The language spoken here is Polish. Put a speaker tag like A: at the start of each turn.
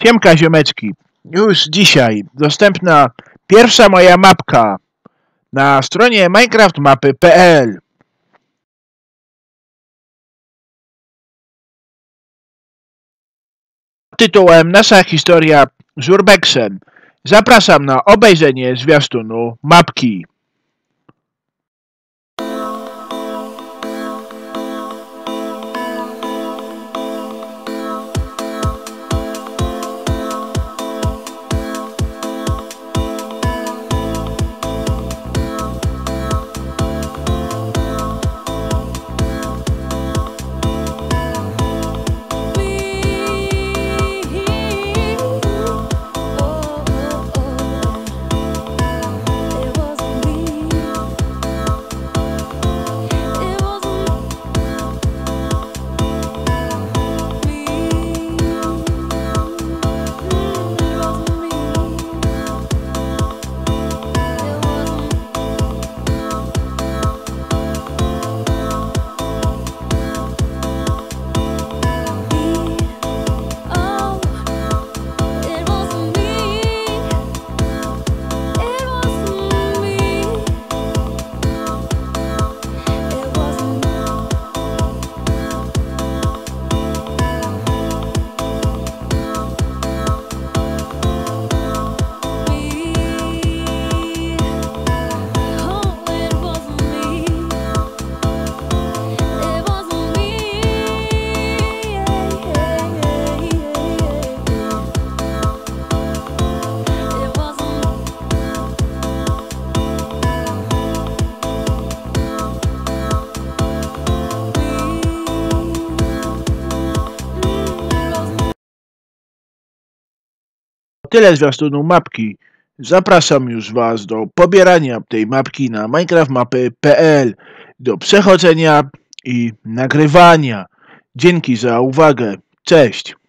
A: Siemka ziomeczki, już dzisiaj dostępna pierwsza moja mapka na stronie minecraftmapy.pl. Tytułem Nasza historia z Urbexem. Zapraszam na obejrzenie zwiastunu mapki. Tyle zwiastunu mapki. Zapraszam już Was do pobierania tej mapki na minecraftmapy.pl, do przechodzenia i nagrywania. Dzięki za uwagę. Cześć!